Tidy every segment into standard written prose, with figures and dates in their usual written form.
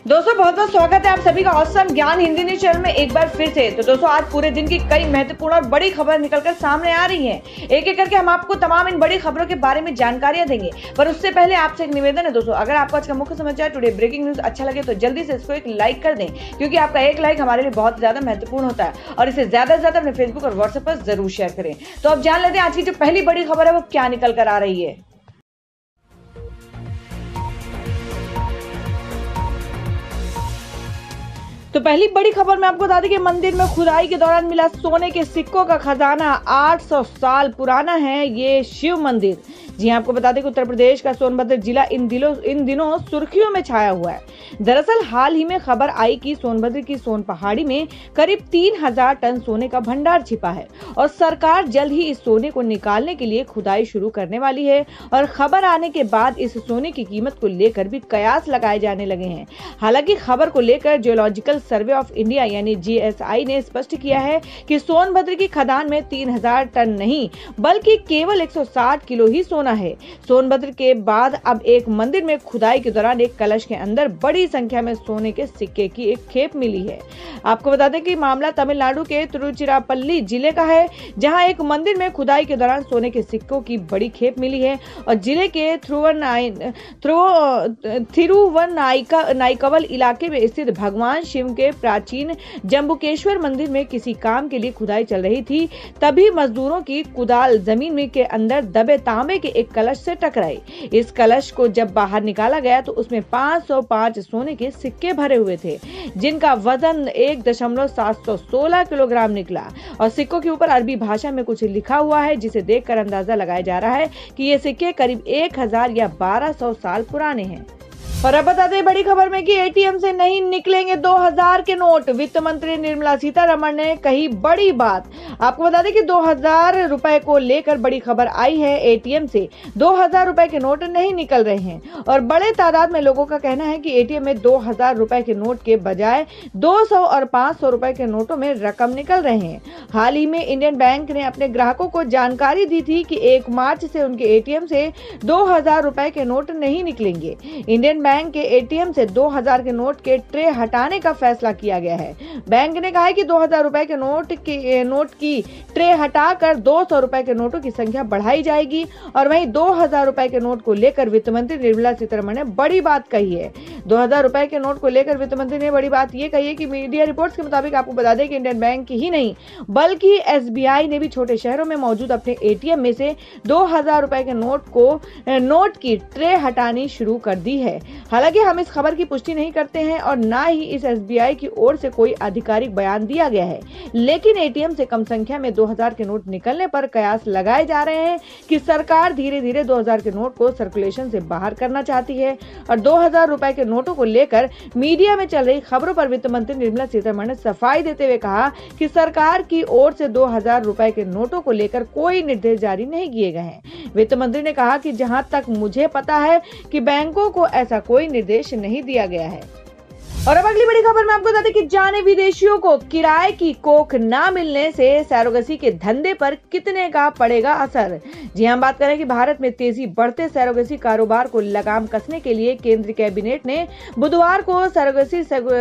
दोस्तों बहुत बहुत स्वागत है आप सभी का ऑसम ज्ञान हिंदी न्यूज चैनल में एक बार फिर से। तो दोस्तों आज पूरे दिन की कई महत्वपूर्ण और बड़ी खबर निकलकर सामने आ रही हैं। एक एक करके हम आपको तमाम इन बड़ी खबरों के बारे में जानकारियां देंगे, पर उससे पहले आपसे एक निवेदन है दोस्तों, अगर आपको आज का मुख्य समाचार टुडे ब्रेकिंग न्यूज अच्छा लगे तो जल्दी से इसको एक लाइक कर दें, क्योंकि आपका एक लाइक हमारे लिए बहुत ज्यादा महत्वपूर्ण होता है और इसे ज्यादा से ज्यादा अपने फेसबुक और व्हाट्सएप पर जरूर शेयर करें। तो अब जान लेते हैं आज की जो पहली बड़ी खबर है वो क्या निकल कर आ रही है। तो पहली बड़ी खबर में आपको बता दें कि मंदिर में खुदाई के दौरान मिला सोने के सिक्कों का खजाना 800 साल पुराना है ये शिव मंदिर। जी आपको बता दें कि उत्तर प्रदेश का सोनभद्र जिला इन दिनों सुर्खियों में छाया हुआ है। दरअसल हाल ही में खबर आई कि सोनभद्र की सोन पहाड़ी में करीब 3000 टन सोने का भंडार छिपा है और सरकार जल्द ही इस सोने को निकालने के लिए खुदाई शुरू करने वाली है। और खबर आने के बाद इस सोने की कीमत को लेकर भी कयास लगाए जाने लगे हैं। हालांकि खबर को लेकर जियोलॉजिकल सर्वे ऑफ इंडिया यानी जीएसआई ने स्पष्ट किया है कि सोनभद्र की खदान में 3000 टन नहीं बल्कि केवल 160 किलो ही सोना है। सोनभद्र के बाद अब एक मंदिर में खुदाई के दौरान एक कलश के अंदर बड़ी संख्या में सोने के सिक्के की एक खेप मिली है। आपको बता दें कि मामला तमिलनाडु के तिरुचिरापल्ली जिले का है, जहां एक मंदिर में खुदाई के दौरान सोने के सिक्कों की बड़ी खेप मिली है और जिले के थिरुवनाइकवल इलाके में स्थित भगवान शिव के प्राचीन जम्बुकेश्वर मंदिर में किसी काम के लिए खुदाई चल रही थी। तभी मजदूरों की कुदाल जमीन में के अंदर दबे तांबे के एक कलश से टकराई। इस कलश को जब बाहर निकाला गया तो उसमें 505 सोने के सिक्के भरे हुए थे, जिनका वजन 1.716 किलोग्राम निकला। और सिक्कों के ऊपर अरबी भाषा में कुछ लिखा हुआ है, जिसे देखकर अंदाजा लगाया जा रहा है कि ये सिक्के करीब 1000 या 1200 साल पुराने हैं। और अब बता दें बड़ी खबर में कि एटीएम से नहीं निकलेंगे 2000 के नोट। वित्त मंत्री निर्मला सीतारमण ने कही बड़ी बात। आपको बता दें कि 2000 रुपए को लेकर बड़ी खबर आई है। एटीएम से 2000 रुपए के नोट नहीं निकल रहे हैं और बड़े तादाद में लोगों का कहना है कि एटीएम में 2000 रुपए के नोट के बजाय 200 और 500 रुपए के नोटों में रकम निकल रहे हैं। हाल ही में इंडियन बैंक ने अपने ग्राहकों को जानकारी दी थी कि 1 मार्च से उनके एटीएम से 2000 रुपए के नोट नहीं निकलेंगे। इंडियन बैंक के एटीएम से 2000 के नोट के ट्रे हटाने का फैसला किया गया है। बैंक ने कहा है कि 2000 रुपए के नोट की ट्रे हटाकर 200 रुपए के नोटों की संख्या बढ़ाई जाएगी। और वहीं 2000 रुपए के नोट को लेकर वित्त मंत्री निर्मला सीतारमण ने बड़ी बात कही है। 2000 रुपए के नोट को लेकर वित्त मंत्री ने बड़ी बात ये कही है कि मीडिया रिपोर्ट्स के मुताबिक आपको बता दें कि इंडियन बैंक ही नहीं बल्कि एसबीआई ने भी छोटे शहरों में मौजूद अपने एटीएम में से 2000 रुपए के नोट की ट्रे हटानी शुरू कर दी है। हालांकि हम इस खबर की पुष्टि नहीं करते हैं और ना ही इस एसबीआई की ओर से कोई आधिकारिक बयान दिया गया है, लेकिन एटीएम से कम संख्या में 2000 के नोट निकलने पर कयास लगाए जा रहे हैं कि सरकार धीरे धीरे 2000 के नोट को सर्कुलेशन से बाहर करना चाहती है। और 2000 रुपए के नोटों को लेकर मीडिया में चल रही खबरों पर वित्त मंत्री निर्मला सीतारमण ने सफाई देते हुए कहा कि सरकार की ओर से 2000 रुपए के नोटों को लेकर कोई निर्देश जारी नहीं किए गए हैं। वित्त मंत्री ने कहा कि जहां तक मुझे पता है कि बैंकों को ऐसा कोई निर्देश नहीं दिया गया है। और अब अगली बड़ी खबर में आपको बता दें कि जाने विदेशियों को किराए की कोख ना मिलने से सैरोगेसी के धंधे पर कितने का पड़ेगा असर। जी हम बात करें कि भारत में तेजी बढ़ते सैरोगेसी कारोबार को लगाम कसने के लिए केंद्रीय कैबिनेट ने बुधवार को सैरोगेसी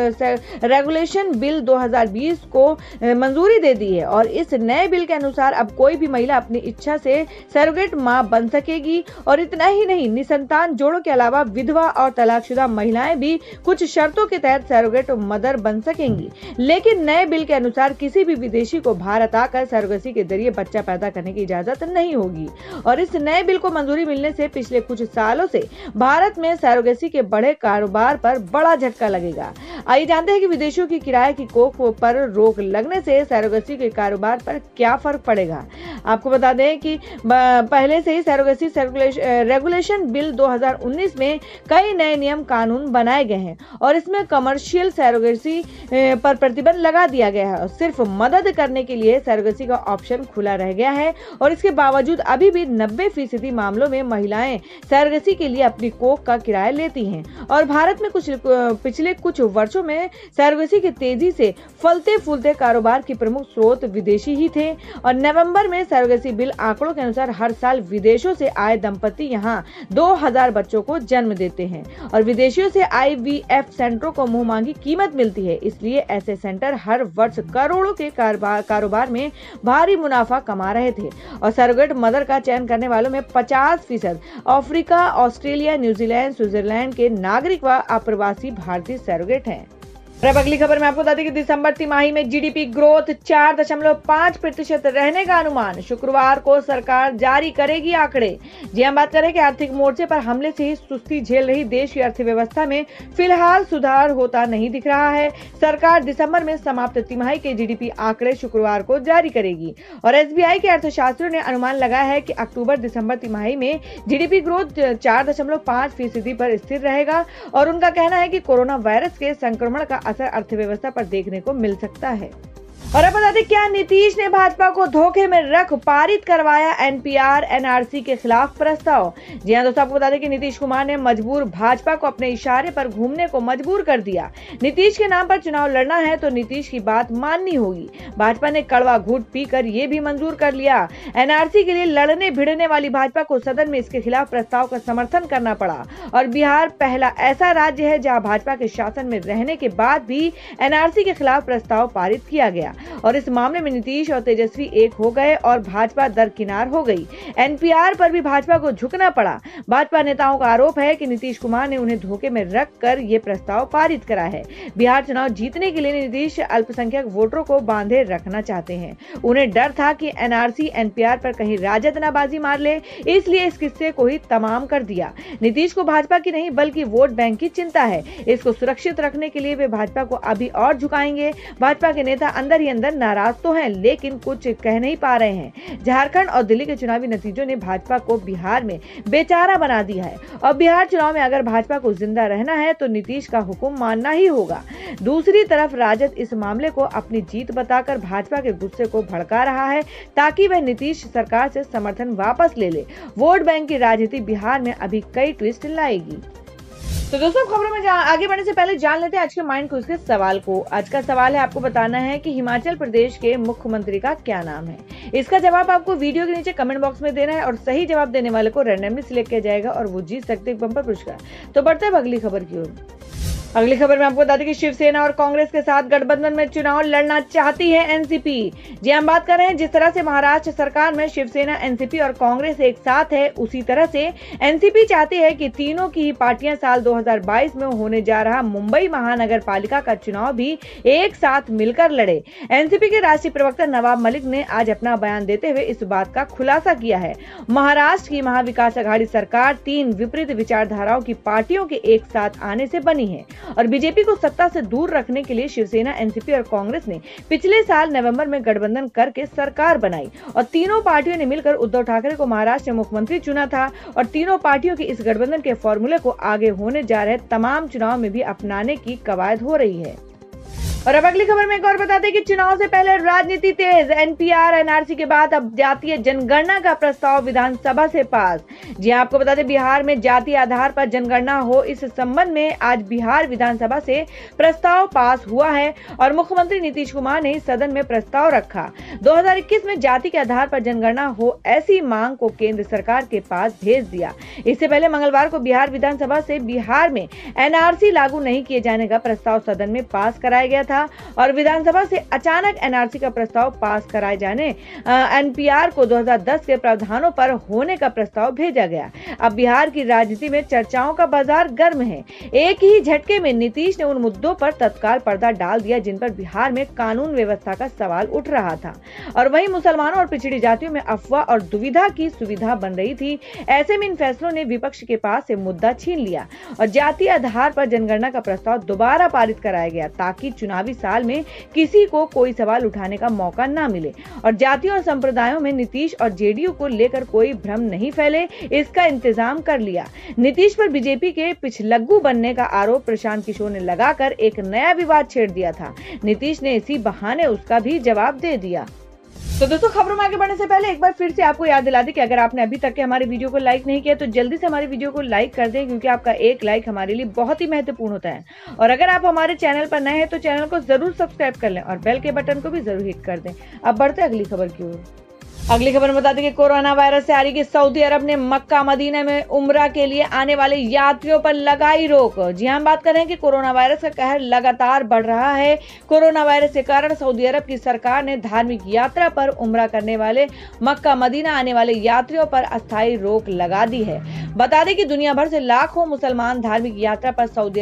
रेगुलेशन बिल 2020 को मंजूरी दे दी है। और इस नए बिल के अनुसार अब कोई भी महिला अपनी इच्छा से सैरोगेट मां बन सकेगी। और इतना ही नहीं, निसंतान जोड़ों के अलावा विधवा और तलाकशुदा महिलाएं भी कुछ शर्तों के तहत सैरोगेट मदर बन सकेंगी। लेकिन नए बिल के अनुसार किसी भी विदेशी को भारत आकर सैरोगेसी के जरिए बच्चा पैदा करने की इजाजत नहीं होगी। और इस नए बिल को मंजूरी मिलने से पिछले कुछ सालों से भारत में सैरोगेसी के बड़े कारोबार पर बड़ा झटका लगेगा। आइए जानते हैं कि विदेशियों की किराए की कोख पर रोक लगने से सैरोगेसी के कारोबार पर क्या फर्क पड़ेगा। आपको बता दें कि पहले से ही सैरोगेसी रेगुलेशन बिल 2019 में कई नए नियम कानून बनाए गए हैं और इसमें कमर्शियल सैरोगेसी पर प्रतिबंध लगा दिया गया है और सिर्फ मदद करने के लिए सैरोगेसी का ऑप्शन खुला रह गया है। और इसके बावजूद अभी भी 90% मामलों में महिलाएं सैरोगेसी के लिए अपनी कोख का किराया लेती हैं। और भारत में पिछले कुछ वर्षों में सैरोगेसी के तेजी से फलते फूलते कारोबार के प्रमुख स्रोत विदेशी ही थे। और नवंबर में सैरोगेसी बिल आंकड़ों के अनुसार हर साल विदेशों से आए दंपति यहाँ 2000 बच्चों को जन्म देते हैं। और विदेशियों से IVF सेंटरों को मुंह मांगी कीमत मिलती है। इसलिए ऐसे सेंटर हर वर्ष करोड़ों के कारोबार में भारी मुनाफा कमा रहे थे और सरोगेट मदर का चयन करने वालों में 50% अफ्रीका, ऑस्ट्रेलिया, न्यूजीलैंड, स्विट्जरलैंड के नागरिक व अप्रवासी भारतीय सरोगेट हैं। अब अगली खबर में आपको बता दें कि दिसंबर तिमाही में जीडीपी ग्रोथ 4.5% रहने का अनुमान, शुक्रवार को सरकार जारी करेगी आंकड़े। जी हम बात करें कि आर्थिक मोर्चे पर हमले से ही सुस्ती झेल रही देश की अर्थव्यवस्था में फिलहाल सुधार होता नहीं दिख रहा है। सरकार दिसंबर में समाप्त तिमाही के जीडीपी आंकड़े शुक्रवार को जारी करेगी और एसबीआई के अर्थशास्त्रियों ने अनुमान लगाया है कि अक्टूबर दिसंबर तिमाही में जीडीपी ग्रोथ 4.5% पर स्थिर रहेगा और उनका कहना है कि कोरोना वायरस के संक्रमण का असर अर्थव्यवस्था पर देखने को मिल सकता है। और अब बता दें, क्या नीतीश ने भाजपा को धोखे में रख पारित करवाया एनपीआर एनआरसी के खिलाफ प्रस्ताव। जी हां दोस्तों, आपको बता दें कि नीतीश कुमार ने मजबूर भाजपा को अपने इशारे पर घूमने को मजबूर कर दिया। नीतीश के नाम पर चुनाव लड़ना है तो नीतीश की बात माननी होगी। भाजपा ने कड़वा घूंट पीकर ये भी मंजूर कर लिया। एनआरसी के लिए लड़ने भिड़ने वाली भाजपा को सदन में इसके खिलाफ प्रस्ताव का समर्थन करना पड़ा और बिहार पहला ऐसा राज्य है जहाँ भाजपा के शासन में रहने के बाद भी एनआरसी के खिलाफ प्रस्ताव पारित किया गया और इस मामले में नीतीश और तेजस्वी एक हो गए और भाजपा दरकिनार हो गई। एनपीआर पर भी भाजपा को झुकना पड़ा। भाजपा नेताओं का आरोप है कि नीतीश कुमार ने उन्हें धोखे में रखकर ये प्रस्ताव पारित करा है। बिहार चुनाव जीतने के लिए नीतीश अल्पसंख्यक वोटरों को बांधे रखना चाहते हैं। उन्हें डर था कि एनआरसी एनपीआर पर कहीं राजद ना बाजी मार ले, इसलिए इस किस्से को ही तमाम कर दिया। नीतीश को भाजपा की नहीं बल्कि वोट बैंक की चिंता है। इसको सुरक्षित रखने के लिए वे भाजपा को अभी और झुकाएंगे। भाजपा के नेता अंदर ही अंदर नाराज तो हैं लेकिन कुछ कह नहीं पा रहे हैं। झारखंड और दिल्ली के चुनावी नतीजों ने भाजपा को बिहार में बेचारा बना दिया है और बिहार चुनाव में अगर भाजपा को जिंदा रहना है तो नीतीश का हुक्म मानना ही होगा। दूसरी तरफ राजद इस मामले को अपनी जीत बताकर भाजपा के गुस्से को भड़का रहा है ताकि वह नीतीश सरकार से समर्थन वापस ले ले। वोट बैंक की राजनीति बिहार में अभी कई ट्विस्ट लाएगी। तो दोस्तों, खबरों में आगे बढ़ने से पहले जान लेते हैं आज के माइंड क्विज के सवाल को। आज का सवाल है, आपको बताना है कि हिमाचल प्रदेश के मुख्यमंत्री का क्या नाम है। इसका जवाब आपको वीडियो के नीचे कमेंट बॉक्स में देना है और सही जवाब देने वाले को रैंडमली सिलेक्ट किया जाएगा और वो जीत सकते हैं बम्पर पुरस्कार। तो बढ़ते हैं अगली खबर की ओर। अगली खबर में आपको बता दें कि शिवसेना और कांग्रेस के साथ गठबंधन में चुनाव लड़ना चाहती है एनसीपी। जी हम बात कर रहे हैं, जिस तरह से महाराष्ट्र सरकार में शिवसेना, एनसीपी और कांग्रेस एक साथ है, उसी तरह से एनसीपी चाहती है कि तीनों की ही पार्टियां साल 2022 में होने जा रहा मुंबई महानगर पालिका का चुनाव भी एक साथ मिलकर लड़े। एनसीपी के राष्ट्रीय प्रवक्ता नवाब मलिक ने आज अपना बयान देते हुए इस बात का खुलासा किया है। महाराष्ट्र की महाविकास अघाड़ी सरकार 3 विपरीत विचारधाराओं की पार्टियों के एक साथ आने से बनी है और बीजेपी को सत्ता से दूर रखने के लिए शिवसेना, एनसीपी और कांग्रेस ने पिछले साल नवंबर में गठबंधन करके सरकार बनाई और तीनों पार्टियों ने मिलकर उद्धव ठाकरे को महाराष्ट्र में मुख्यमंत्री चुना था और तीनों पार्टियों के इस गठबंधन के फॉर्मूले को आगे होने जा रहे तमाम चुनाव में भी अपनाने की कवायद हो रही है। और अब अगली खबर में एक और बता दें कि चुनाव से पहले राजनीति तेज। एनपीआर एनआरसी के बाद अब जातीय जनगणना का प्रस्ताव विधानसभा से पास। जी आपको बता दें, बिहार में जातीय आधार पर जनगणना हो, इस संबंध में आज बिहार विधानसभा से प्रस्ताव पास हुआ है और मुख्यमंत्री नीतीश कुमार ने सदन में प्रस्ताव रखा। 2021 में जाति के आधार पर जनगणना हो, ऐसी मांग को केंद्र सरकार के पास भेज दिया। इससे पहले मंगलवार को बिहार विधानसभा से बिहार में एनआरसी लागू नहीं किए जाने का प्रस्ताव सदन में पास कराया गया था और विधानसभा से अचानक एनआरसी का प्रस्ताव पास कराए जाने एनपीआर को 2010 के प्रावधानों पर होने का प्रस्ताव भेजा गया। अब बिहार की राजनीति में चर्चाओं का बाजार गर्म है। एक ही झटके में नीतीश ने उन मुद्दों पर तत्काल पर्दा डाल दिया जिन पर बिहार में कानून व्यवस्था का सवाल उठ रहा था और वहीं मुसलमानों और पिछड़ी जातियों में अफवाह और दुविधा की सुविधा बन रही थी। ऐसे में इन फैसलों ने विपक्ष के पास से मुद्दा छीन लिया और जातीय आधार पर जनगणना का प्रस्ताव दोबारा पारित कराया गया ताकि चुनावी साल में किसी को कोई सवाल उठाने का मौका न मिले और जातियों और संप्रदायों में नीतीश और जेडीयू को लेकर कोई भ्रम नहीं फैले, इसका इंतजाम कर लिया। नीतीश पर बीजेपी के पिछलग्गू बनने का आरोप प्रशांत किशोर ने लगाकर एक नया विवाद छेड़ दिया था। नीतीश ने इसी बहाने उसका भी जवाब दे दिया। तो दोस्तों, खबरों में आगे बढ़ने से पहले एक बार फिर से आपको याद दिला दें कि अगर आपने अभी तक के हमारे वीडियो को लाइक नहीं किया तो जल्दी से हमारे वीडियो को लाइक कर दें क्योंकि आपका एक लाइक हमारे लिए बहुत ही महत्वपूर्ण होता है। और अगर आप हमारे चैनल पर नए हैं तो चैनल को जरूर सब्सक्राइब कर लें और बेल के बटन को भी जरूर हिट कर दें। अब बढ़ते हैं अगली खबर की ओर। अगली खबर में बता दें कि कोरोना वायरस से आ रही कि सऊदी अरब ने मक्का मदीना में उम्रा के लिए आने वाले यात्रियों पर लगाई रोक। जी हम बात कर रहे हैं कि कोरोना वायरस का कहर लगातार बढ़ रहा है। कोरोना वायरस के कारण सऊदी अरब की सरकार ने धार्मिक यात्रा पर उम्रा करने वाले मक्का मदीना आने वाले यात्रियों पर अस्थायी रोक लगा दी है। बता दें कि दुनिया भर से लाखों मुसलमान धार्मिक यात्रा पर सऊदी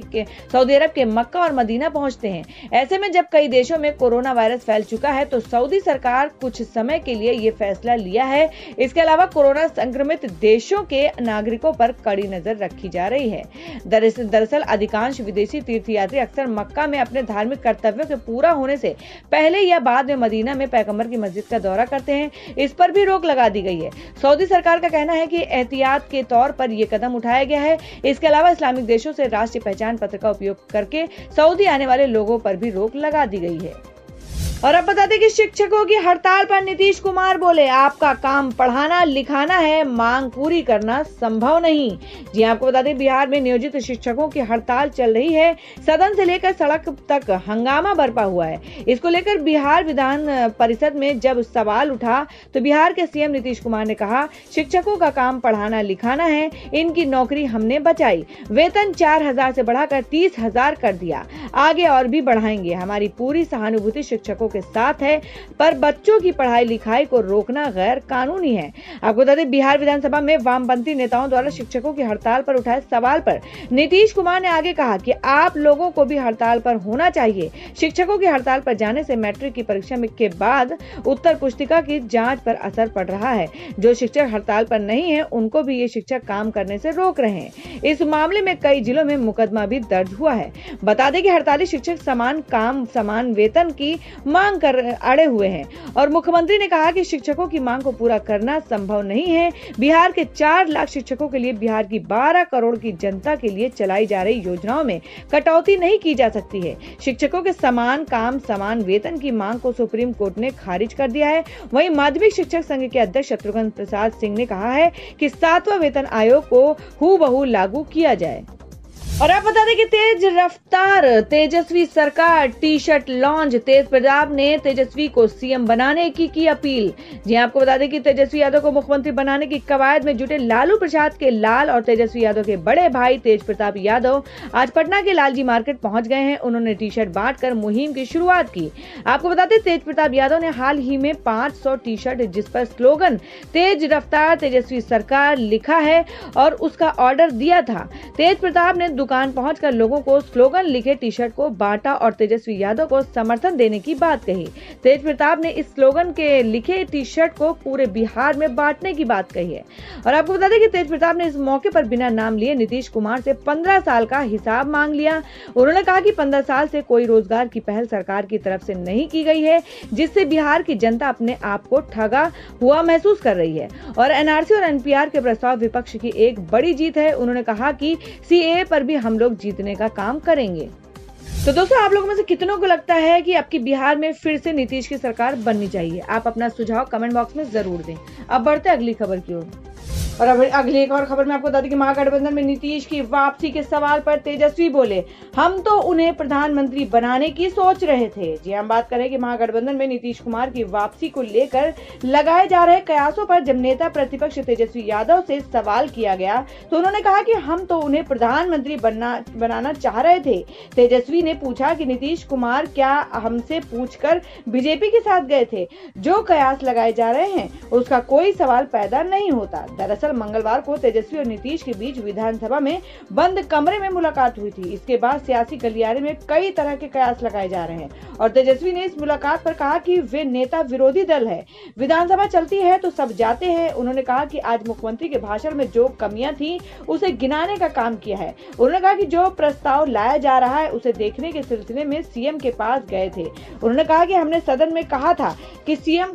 अरब के मक्का और मदीना पहुंचते हैं। ऐसे में जब कई देशों में कोरोना वायरस फैल चुका है तो सऊदी सरकार कुछ समय के लिए ये फैसला लिया है। इसके अलावा कोरोना संक्रमित देशों के नागरिकों पर कड़ी नजर रखी जा रही है। दरअसल अधिकांश विदेशी तीर्थयात्री अक्सर मक्का में अपने धार्मिक कर्तव्यों के पूरा होने से पहले या बाद में मदीना में पैगंबर की मस्जिद का दौरा करते हैं। इस पर भी रोक लगा दी गई है। सऊदी सरकार का कहना है कि एहतियात के तौर पर यह कदम उठाया गया है। इसके अलावा इस्लामिक देशों से राष्ट्रीय पहचान पत्र का उपयोग करके सऊदी आने वाले लोगों पर भी रोक लगा दी गई है। और अब बता दें कि शिक्षकों की हड़ताल पर नीतीश कुमार बोले, आपका काम पढ़ाना लिखाना है, मांग पूरी करना संभव नहीं। जी आपको बता दें बिहार में नियोजित शिक्षकों की हड़ताल चल रही है। सदन से लेकर सड़क तक हंगामा बरपा हुआ है। इसको लेकर बिहार विधान परिषद में जब सवाल उठा तो बिहार के सीएम नीतीश कुमार ने कहा, शिक्षकों का काम पढ़ाना लिखाना है, इनकी नौकरी हमने बचाई, वेतन 4,000 से बढ़ाकर 30,000 कर दिया, आगे और भी बढ़ाएंगे, हमारी पूरी सहानुभूति शिक्षकों के साथ है, पर बच्चों की पढ़ाई लिखाई को रोकना गैर कानूनी है। आपको बता दें बिहार विधानसभा में वामपंथी नेताओं द्वारा शिक्षकों की हड़ताल पर उठाए सवाल पर नीतीश कुमार ने आगे कहा कि आप लोगों को भी हड़ताल पर होना चाहिए। शिक्षकों की हड़ताल पर जाने से मैट्रिक की परीक्षा के बाद उत्तर पुस्तिका की जांच पर असर पड़ रहा है। जो शिक्षक हड़ताल पर नहीं है उनको भी ये शिक्षक काम करने से रोक रहे हैं। इस मामले में कई जिलों में मुकदमा भी दर्ज हुआ है। बता दें कि हड़ताली शिक्षक समान काम समान वेतन की मांग कर अड़े हुए हैं और मुख्यमंत्री ने कहा कि शिक्षकों की मांग को पूरा करना संभव नहीं है। बिहार के 4 लाख शिक्षकों के लिए बिहार की 12 करोड़ की जनता के लिए चलाई जा रही योजनाओं में कटौती नहीं की जा सकती है। शिक्षकों के समान काम समान वेतन की मांग को सुप्रीम कोर्ट ने खारिज कर दिया है। वहीं माध्यमिक शिक्षक संघ के अध्यक्ष शत्रुघ्न प्रसाद सिंह ने कहा है कि 7वां वेतन आयोग को हूबहू लागू किया जाए। और आप बता दें कि तेज रफ्तार तेजस्वी सरकार T shirt launch, Tej Pratap ने तेजस्वी को सीएम बनाने की अपील। जी आपको बता दें कि तेजस्वी यादव को मुख्यमंत्री बनाने की कवायद में जुटे लालू प्रसाद के लाल और तेजस्वी यादव के बड़े भाई तेज प्रताप यादव आज पटना के लालजी मार्केट पहुंच गए हैं। उन्होंने टी शर्ट बांटकर मुहिम की शुरुआत की। आपको बता दें तेज प्रताप यादव ने हाल ही में 500 टी शर्ट जिस पर स्लोगन तेज रफ्तार तेजस्वी सरकार लिखा है और उसका ऑर्डर दिया था। तेज प्रताप ने दुकान पहुंचकर लोगों को स्लोगन लिखे टी शर्ट को बांटा और तेजस्वी यादव को समर्थन देने की बात कही। तेज प्रताप ने इस स्लोगन के लिखे टी शर्ट को पूरे बिहार में बांटने की बात कही है। और आपको बता दें कि तेज प्रताप ने इस मौके पर बिना नाम लिए नीतीश कुमार से 15 साल का हिसाब मांग लिया। उन्होंने कहा कि 15 साल से कोई रोजगार की पहल सरकार की तरफ से नहीं की गई है, जिससे बिहार की जनता अपने आप को ठगा हुआ महसूस कर रही है और एनआरसी और एनपीआर के प्रस्ताव विपक्ष की एक बड़ी जीत है। उन्होंने कहा कि सीएए पर भी हम लोग जीतने का काम करेंगे। तो दोस्तों आप लोगों में से कितनों को लगता है कि आपकी बिहार में फिर से नीतीश की सरकार बननी चाहिए? आप अपना सुझाव कमेंट बॉक्स में जरूर दें। अब बढ़ते हैं अगली खबर की ओर। और अब अगली एक और खबर में आपको बता दें कि महागठबंधन में नीतीश की वापसी के सवाल पर तेजस्वी बोले, हम तो उन्हें प्रधानमंत्री बनाने की सोच रहे थे। जी हम बात करें कि महागठबंधन में नीतीश कुमार की वापसी को लेकर लगाए जा रहे कयासों पर जब नेता प्रतिपक्ष तेजस्वी यादव से सवाल किया गया तो उन्होंने कहा कि हम तो उन्हें प्रधानमंत्री बनाना चाह रहे थे। तेजस्वी ने पूछा कि नीतीश कुमार क्या हमसे पूछकर बीजेपी के साथ गए थे? जो कयास लगाए जा रहे हैं उसका कोई सवाल पैदा नहीं होता। दरअसल मंगलवार को तेजस्वी और नीतीश के बीच विधानसभा में बंद कमरे में मुलाकात हुई थी। इसके बाद सियासी गलियारे में कई तरह के कयास लगाए जा रहे हैं और तेजस्वी ने इस मुलाकात पर कहा कि वे नेता विरोधी दल है, विधानसभा चलती है तो सब जाते हैं। उन्होंने कहा कि आज मुख्यमंत्री के भाषण में जो कमियां थी उसे गिनाने का काम किया है। उन्होंने कहा कि जो प्रस्ताव लाया जा रहा है उसे देखने के सिलसिले में सीएम के पास गए थे। उन्होंने कहा कि हमने सदन में कहा था कि सीएम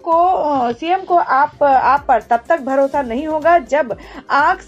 को आप पर तब तक भरोसा नहीं होगा जब आंख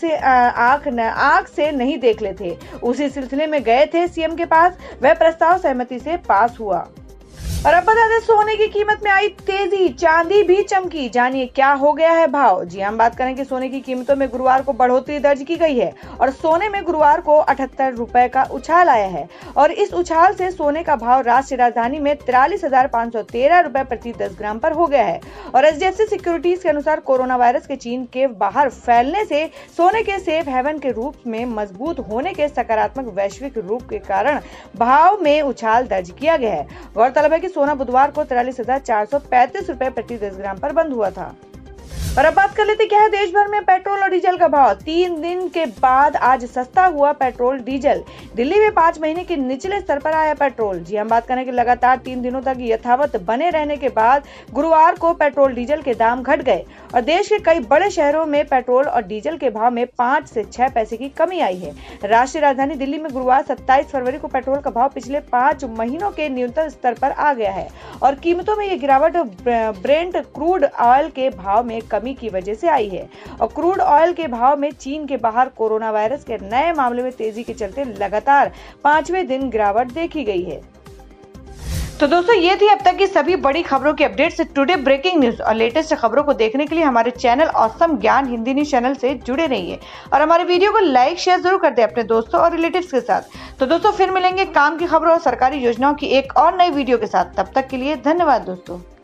से नहीं देख लेते। उसी सिलसिले में गए थे सीएम के पास, वह प्रस्ताव सहमति से पास हुआ। और अब बता दें सोने की कीमत में आई तेजी, चांदी भी चमकी। जानिए क्या हो गया है भाव। जी हम बात करें कि सोने की कीमतों में गुरुवार को बढ़ोतरी दर्ज की गई है और सोने में गुरुवार को 78 रुपए का उछाल आया है और इस उछाल से सोने का भाव राष्ट्रीय राजधानी में 43,513 रुपए प्रति 10 ग्राम पर हो गया है। और HDFC सिक्योरिटीज के अनुसार कोरोना वायरस के चीन के बाहर फैलने से सोने के सेफ हेवन के रूप में मजबूत होने के सकारात्मक वैश्विक रूप के कारण भाव में उछाल दर्ज किया गया है। गौरतलब है कि सोना बुधवार को 43,435 रुपए प्रति 10 ग्राम पर बंद हुआ था। और अब बात कर लेते क्या है देश भर में पेट्रोल और डीजल का भाव। 3 दिन के बाद आज सस्ता हुआ पेट्रोल डीजल। दिल्ली में 5 महीने के निचले स्तर पर आया पेट्रोल। जी हम बात करें कि लगातार 3 दिनों तक यथावत बने रहने के बाद गुरुवार को पेट्रोल डीजल के दाम घट गए और देश के कई बड़े शहरों में पेट्रोल और डीजल के भाव में 5 से 6 पैसे की कमी आई है। राष्ट्रीय राजधानी दिल्ली में गुरुवार 27 फरवरी को पेट्रोल का भाव पिछले 5 महीनों के न्यूनतम स्तर पर आ गया है और कीमतों में ये गिरावट ब्रेंट क्रूड ऑयल के भाव में कमी की वजह से आई है और क्रूड ऑयल के भाव में चीन के बाहर कोरोना वायरस के नए मामले में तेजी के चलते लगातार 5वें दिन गिरावट देखी गई है। तो दोस्तों ये थी अब तक की सभी बड़ी खबरों की अपडेट से टुडे ब्रेकिंग न्यूज और लेटेस्ट खबरों को देखने के लिए हमारे चैनल ऑसम ज्ञान हिंदी न्यूज चैनल से जुड़े रहिए और हमारे वीडियो को लाइक शेयर जरूर कर दें अपने दोस्तों और रिलेटिव्स के साथ। तो दोस्तों फिर मिलेंगे काम की खबरों और सरकारी योजनाओं की एक और नई वीडियो के साथ। तब तक के लिए धन्यवाद दोस्तों।